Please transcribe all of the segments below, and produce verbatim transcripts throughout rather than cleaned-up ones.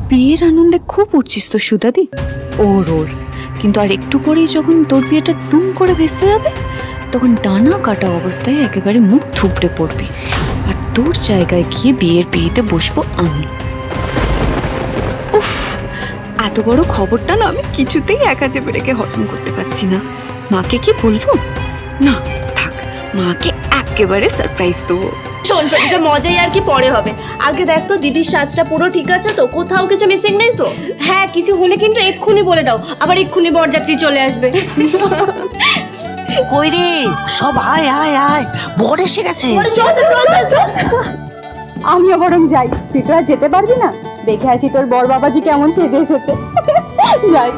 বিয়ের আনন্দে খুব উঠছিস তো সুদাদি। ওর ওর কিন্তু আর একটু পরেই যখন তোর বিয়েটা দুম করে ভেস্তে যাবে তখন ডানা কাটা অবস্থায় একেবারে মুখ থুবড়ে পড়বি, আর তোর জায়গায় গিয়ে বিয়ের পিড়িতে বসবো আমি। উফ, এত বড় খবরটা না আমি কিছুতেই একা চেপে রেখে হজম করতে পারছি না। মাকে কি বলবো? না থাক, মাকে একেবারে সারপ্রাইজ দেবো। শোন শোন, এসব মজাই আর কি পরে হবে। আগে দেখ তো দিদির সাজটা পুরো ঠিক আছে তো, কোথাও কিছু মিসিং নেই তো? হ্যাঁ, কিছু হলে কিন্তু এক্ষুনি বলে দাও, আবার এক্ষুনি বরযাত্রী চলে আসবে। কই রে সব, আয় আয় আয়, বর এসে গেছে। আমিও বরং যাই, তুই তো আর যেতে পারবি না। দেখে আসি তোর বর বাবাজি কেমন সেজে এসেছে। যাই।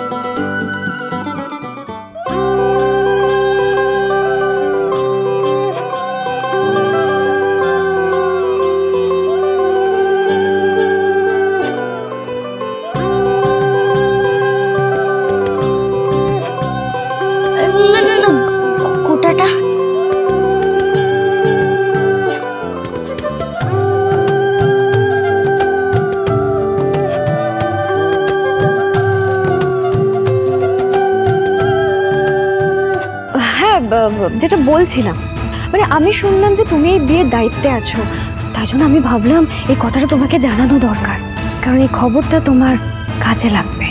না না না, কোটাটা যেটা বলছিলাম, মানে আমি শুনলাম যে তুমি এই বিয়ের দায়িত্বে আছো, তাই জন্য আমি ভাবলাম এই কথাটা তোমাকে জানানো দরকার, কারণ এই খবরটা তোমার কাজে লাগবে।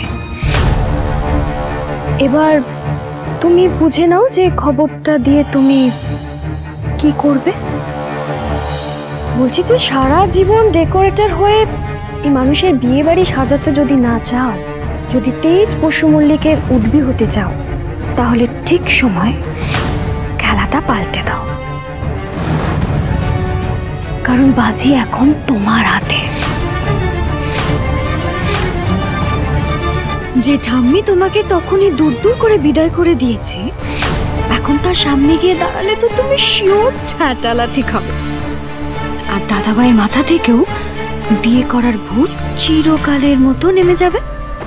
এবার তুমি বুঝে নাও যে খবরটা দিয়ে তুমি কি করবে। বলছি, তুই সারা জীবন ডেকোরেটর হয়ে এই মানুষের বিয়ে বাড়ি সাজাতে যদি না চাও, যদি তেজ পশু মল্লিকের উদ্বি হতে চাও, তাহলে ঠিক সময় খেলাটা পাল্টে দাও, কারণ বাজি এখন তোমার হাতে। যে ঠাম্মি তোমাকে তখনই দূর দূর করে বিদায় করে দিয়েছে, এখন তার সামনে গিয়ে দাঁড়ালে তো তুমি শিওর ছাটালাথি খাবে, আর দাদাভাইয়ের মাথা থেকেও বিয়ে করার ভূত চিরকালের মতো নেমে যাবে।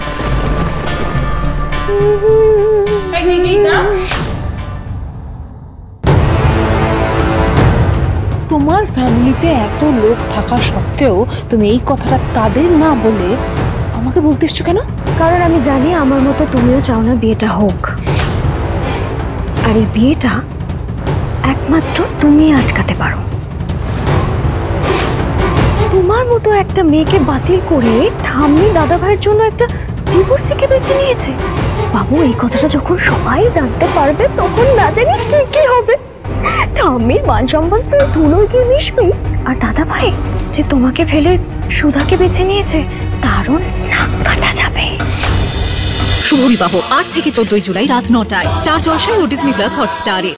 তোমার ফ্যামিলিতে এত লোক থাকা সত্ত্বেও তুমি এই কথাটা তাদের না বলে আমাকে বলতে এসছো কেন? কারণ আমি জানি আমার মতো তুমিও চাও না বিয়েটা হোক, আর এই বিয়েটা একমাত্র তুমি আটকাতে পারো। তোমার মতো একটা মেয়েকে বাতিল করে ঠাম্মি দাদা ভাইয়ের জন্য একটা ডিভোর্সিকে বেছে নিয়েছে। বাবু, এই কথাটা যখন সবাই জানতে পারবে তখন না জানি কি কি হবে। ঠাম্মির মান সম্মান তো ধুলোয় গিয়ে মিশবেই, আর দাদা ভাই যে তোমাকে ফেলে সুধাকে বেছে নিয়েছে তারও নাক কাটা যাবে। শুভ বিবাহ আট থেকে চোদ্দই জুলাই রাত নটায় স্টার জলসায় ও ডিজনি প্লাস হটস্টারে।